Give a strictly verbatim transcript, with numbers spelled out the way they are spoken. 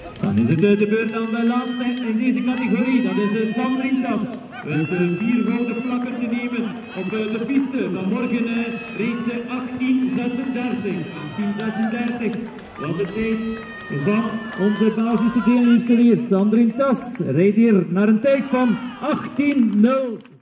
Dan is het de beurt aan de laatste in deze categorie, dat is Sandrine Tas. Wist er vier gouden plakken te nemen op de piste. Vanmorgen reed ze achttien zesendertig. achttien zesendertig was de tijd van onze Belgische deelnemster hier. Sandrine Tas reed hier naar een tijd van achttien nul.